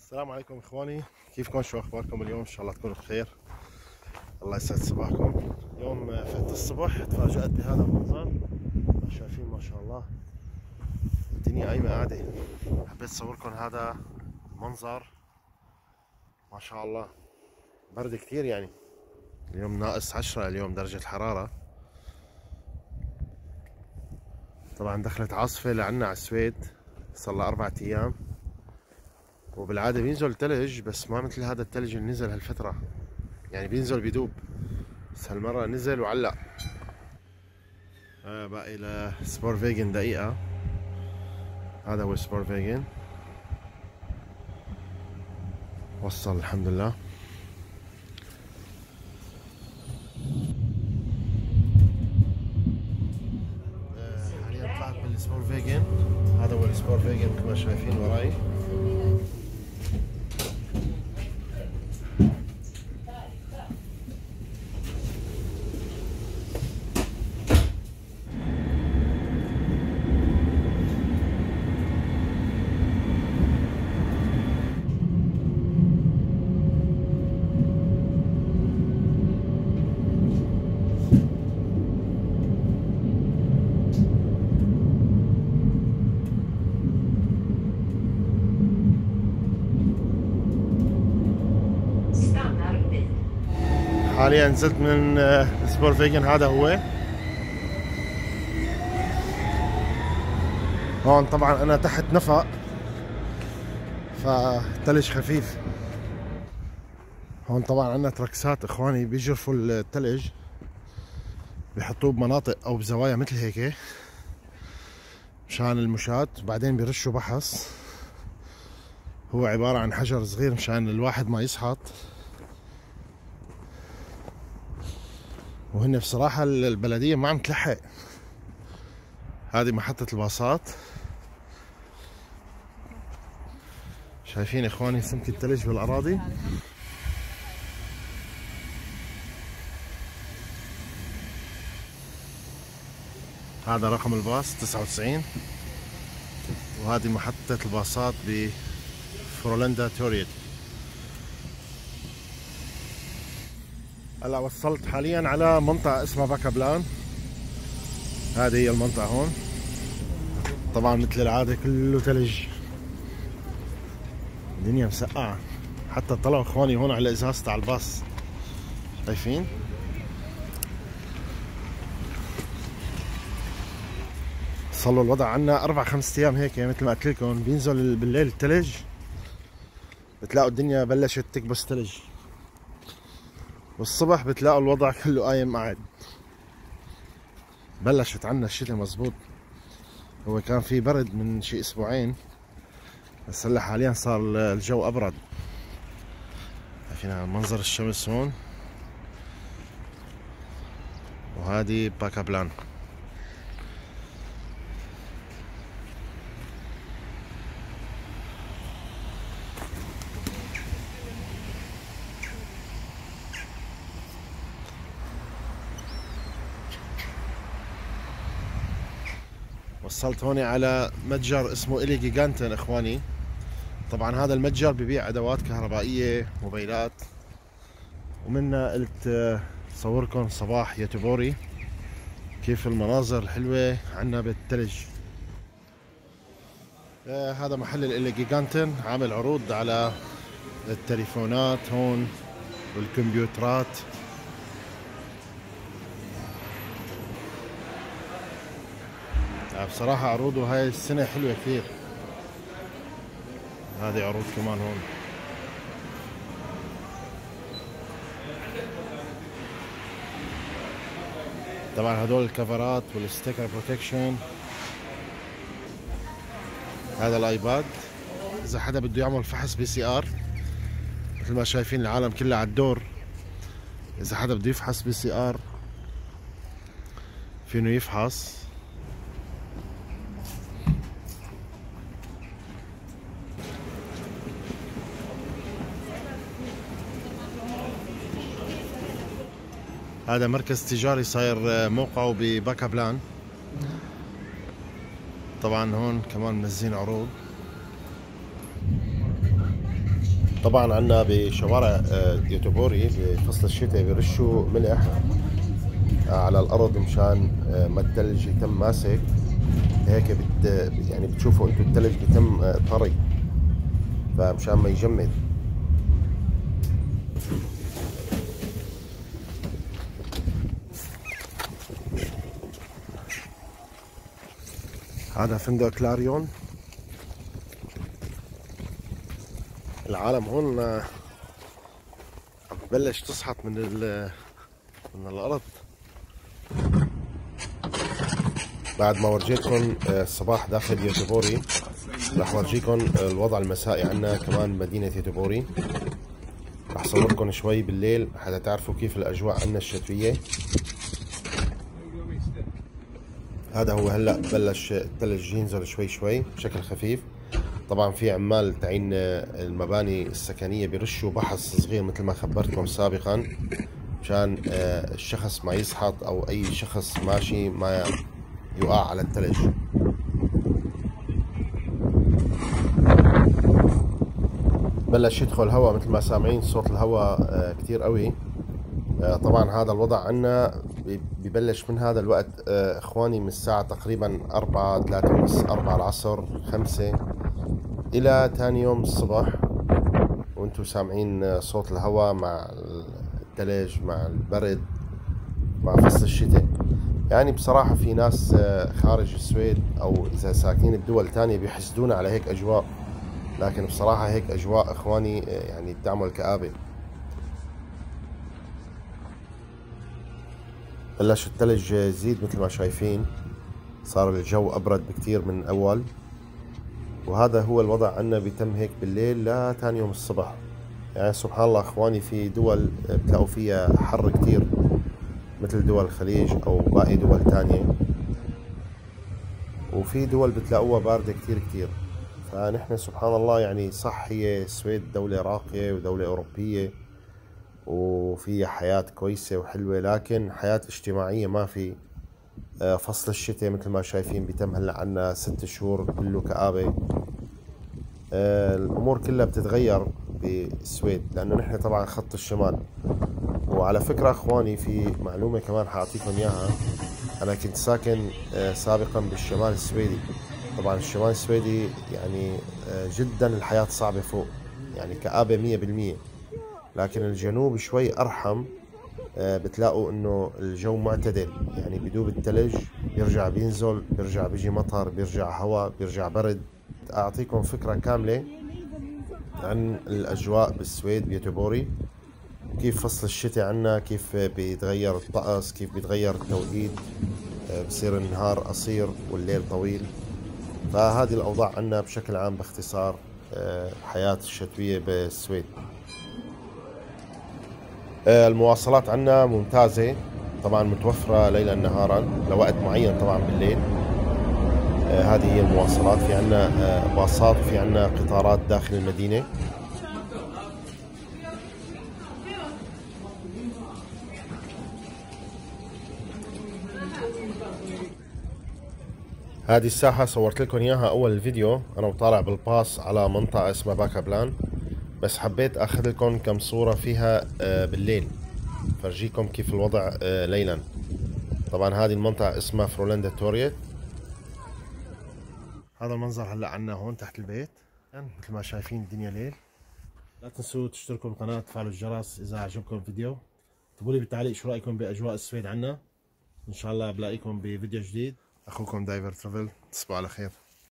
السلام عليكم اخواني، كيفكم؟ شو اخباركم اليوم؟ ان شاء الله تكونوا بخير. الله يسعد صباحكم. اليوم فقت الصبح تفاجأت بهذا المنظر. شايفين ما شاء الله الدنيا قايمة قاعدة. حبيت اصوركم هذا المنظر. ما شاء الله برد كثير، يعني اليوم ناقص 10 اليوم درجة الحرارة. طبعا دخلت عاصفة لعنا على السويد، صار لها 4 ايام. وبالعادة بينزل ثلج، بس ما مثل هذا الثلج اللي نزل هالفترة، يعني بينزل بيدوب، بس هالمرة نزل وعلق. باقي لسبور فيجن دقيقة. هذا هو سبور فيجن، وصل الحمد لله. حاليا طلعت من السبور فيجن. هذا هو السبور فيجن كما شايفين وراي. حاليا نزلت من سبور فيجن. هذا هو هون. طبعا انا تحت نفق، فالثلج خفيف. هون طبعا عندنا تركسات اخواني بيجرفوا الثلج، بيحطوه بمناطق او بزوايا مثل هيك مشان المشاة، وبعدين بيرشوا بحص. هو عبارة عن حجر صغير مشان الواحد ما يسحط. وهن بصراحة البلدية ما عم تلحق. هذه محطة الباصات. شايفين اخواني سمك الثلج بالاراضي. هذا رقم الباص 99، وهذه محطة الباصات بفرولندا توريد. هلا وصلت حاليا على منطقة اسمها باكابلان. هذه هي المنطقة هون. طبعا مثل العادة كله ثلج، الدنيا مسقعة. حتى طلعوا اخواني هون على ازاز تاع الباص، شايفين؟ صار الوضع عنا 4-5 ايام هيك، مثل ما قلت لكم بينزل بالليل الثلج، بتلاقوا الدنيا بلشت تكبس ثلج، والصبح بتلاقوا الوضع كله قايم قاعد. بلشت عنا الشتاء مزبوط. هو كان في برد من شي اسبوعين، بس هلا حاليا صار الجو ابرد. شايفين منظر الشمس هون. وهذه باكابلان. وصلت هون على متجر اسمه إلي جيجانتن اخواني. طبعا هذا المتجر ببيع ادوات كهربائية، موبايلات. ومنا قلت صوركم صباح يوتيوبوري كيف المناظر الحلوة عنا بالثلج. هذا محل الإلي جيجانتن، عامل عروض على التليفونات هون والكمبيوترات. بصراحة عروضه هاي السنة حلوة كثير. هذه عروض كمان هون. طبعا هدول الكفرات والستيكر بروتكشن. هذا الايباد اذا حدا بده يعمل فحص PCR، مثل ما شايفين العالم كلها على الدور. اذا حدا بده يفحص PCR فينه يفحص. هذا مركز تجاري صاير موقعه بباكابلان. طبعا هون كمان منزلين عروض. طبعا عنا بشوارع يوتيوبوري بفصل الشتاء بيرشوا ملح على الارض مشان ما الثلج يتم ماسك هيك يعني بتشوفوا انتم الثلج بيتم طري، فمشان ما يجمد. هذا فندق كلاريون. العالم هون عم تبلش تصحط من الارض. بعد ما ورجيتكم الصباح داخل يوتيوبوري، راح ورجيكم الوضع المسائي عنا كمان مدينة يوتيوبوري. راح صوركم شوي بالليل حتى تعرفوا كيف الاجواء عنا الشتوية. هذا هو هلا بلش الثلج ينزل شوي شوي بشكل خفيف. طبعا في عمال تعين المباني السكنية بيرشوا بحص صغير مثل ما خبرتكم سابقا، مشان الشخص ما يسحط او اي شخص ماشي ما يقع على الثلج. بلش يدخل هواء مثل ما سامعين صوت الهواء كتير قوي. طبعا هذا الوضع عنا ببلش من هذا الوقت اخواني من الساعة تقريبا 4 3:30 4 العصر 5 الى ثاني يوم الصبح، وانتم سامعين صوت الهواء مع الثلج مع البرد مع فصل الشتاء. يعني بصراحة في ناس خارج السويد او اذا ساكنين بدول تانية بيحسدونا على هيك اجواء، لكن بصراحة هيك اجواء اخواني يعني بتعمل كآبة. بلش الثلج يزيد مثل ما شايفين، صار الجو ابرد بكتير من اول، وهذا هو الوضع عنا بيتم هيك بالليل لثاني يوم الصبح. يعني سبحان الله اخواني في دول بتلاقوا فيها حر كتير مثل دول الخليج او باقي دول تانية، وفي دول بتلاقوها باردة كتير كتير. فنحن سبحان الله يعني صح هي السويد دولة راقية ودولة أوروبية وفيها حياة كويسة وحلوة، لكن حياة اجتماعية ما في. فصل الشتاء مثل ما شايفين بيتم هلا عنا 6 شهور كله كآبة. الأمور كلها بتتغير بالسويد لأنه نحن طبعا خط الشمال. وعلى فكرة اخواني في معلومة كمان حاعطيكم اياها، انا كنت ساكن سابقا بالشمال السويدي. طبعا الشمال السويدي يعني جدا الحياة صعبة فوق، يعني كآبة 100%. لكن الجنوب شوي ارحم، بتلاقوا انه الجو معتدل، يعني بدوب الثلج بيرجع بينزل، بيرجع بيجي مطر، بيرجع هواء، بيرجع برد. اعطيكم فكرة كاملة عن الاجواء بالسويد بيوتيبوري، كيف فصل الشتاء عنا كيف بيتغير الطقس، كيف بيتغير التوقيت، بصير النهار قصير والليل طويل. فهذه الأوضاع عنا بشكل عام باختصار حياة الشتوية بالسويد. المواصلات عنا ممتازة، طبعا متوفرة ليلا نهارا لوقت معين طبعا بالليل. هذه هي المواصلات، في عنا باصات وفي عنا قطارات داخل المدينة. هذه الساحة صورت لكم اياها اول الفيديو انا وطالع بالباص على منطقة اسمها باكابلان، بس حبيت اخذ لكم كم صورة فيها بالليل فرجيكم كيف الوضع ليلا. طبعا هذه المنطقة اسمها فرولندا توريت. هذا المنظر هلا عنا هون تحت البيت، يعني مثل ما شايفين الدنيا ليل. لا تنسوا تشتركوا بالقناة وتفعلوا الجرس اذا عجبكم الفيديو. اكتبوا لي بالتعليق شو رايكم باجواء السويد عنا. ان شاء الله بلاقيكم بفيديو جديد. اخوكم دايفر ترافل، تصبحوا على خير.